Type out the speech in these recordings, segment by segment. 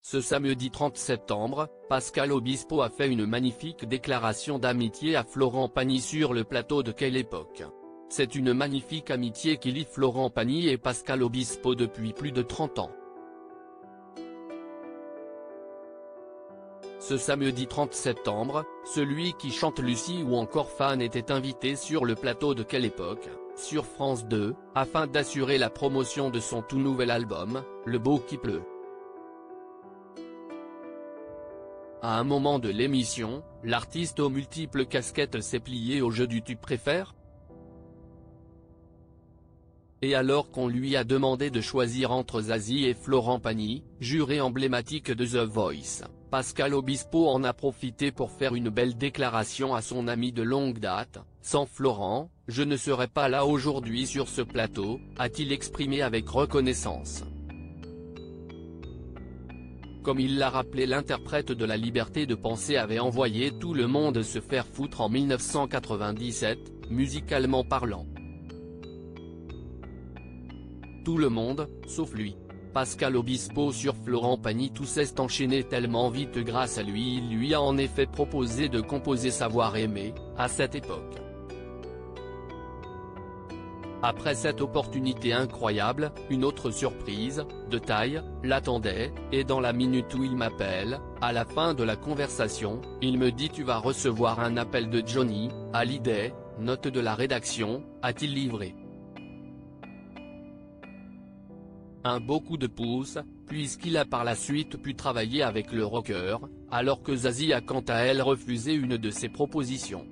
Ce samedi 30 septembre, Pascal Obispo a fait une magnifique déclaration d'amitié à Florent Pagny sur le plateau de Quelle époque. C'est une magnifique amitié qui lie Florent Pagny et Pascal Obispo depuis plus de 30 ans. Ce samedi 30 septembre, celui qui chante Lucie ou encore Fan était invité sur le plateau de Quelle époque, sur France 2, afin d'assurer la promotion de son tout nouvel album, Le beau qui pleut. À un moment de l'émission, l'artiste aux multiples casquettes s'est plié au jeu du tu préfères ? Et alors qu'on lui a demandé de choisir entre Zazie et Florent Pagny, juré emblématique de The Voice, Pascal Obispo en a profité pour faire une belle déclaration à son ami de longue date. « Sans Florent, je ne serais pas là aujourd'hui sur ce plateau », a-t-il exprimé avec reconnaissance. Comme il l'a rappelé, l'interprète de La Liberté de penser avait envoyé tout le monde se faire foutre en 1997, musicalement parlant. Tout le monde, sauf lui. Pascal Obispo sur Florent Pagny. Tout s'est enchaîné tellement vite grâce à lui. Il lui a en effet proposé de composer Savoir aimer, à cette époque. Après cette opportunité incroyable, une autre surprise, de taille, l'attendait, et dans la minute où il m'appelle, à la fin de la conversation, il me dit « Tu vas recevoir un appel de Johnny Hallyday, note de la rédaction », a-t-il livré. Un beau coup de pouce, puisqu'il a par la suite pu travailler avec le rocker, alors que Zazie a quant à elle refusé une de ses propositions.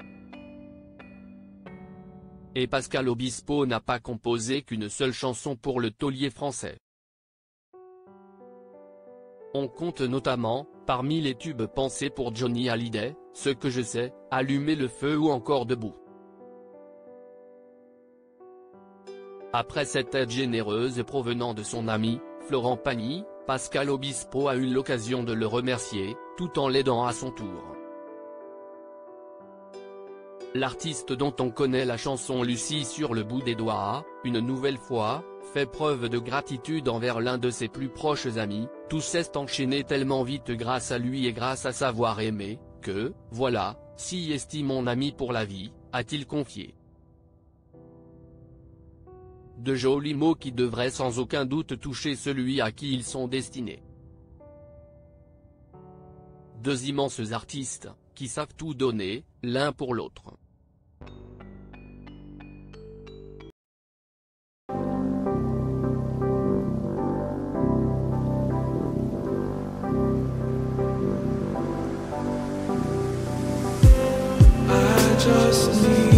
Et Pascal Obispo n'a pas composé qu'une seule chanson pour le taulier français. On compte notamment, parmi les tubes pensés pour Johnny Hallyday, Ce que je sais, Allumer le feu ou encore Debout. Après cette aide généreuse provenant de son ami, Florent Pagny, Pascal Obispo a eu l'occasion de le remercier, tout en l'aidant à son tour. L'artiste dont on connaît la chanson Lucie sur le bout des doigts, une nouvelle fois, fait preuve de gratitude envers l'un de ses plus proches amis. Tout s'est enchaîné tellement vite grâce à lui et grâce à Savoir aimer, que, voilà, si estime mon ami pour la vie, a-t-il confié. De jolis mots qui devraient sans aucun doute toucher celui à qui ils sont destinés. Deux immenses artistes, qui savent tout donner, l'un pour l'autre. I just need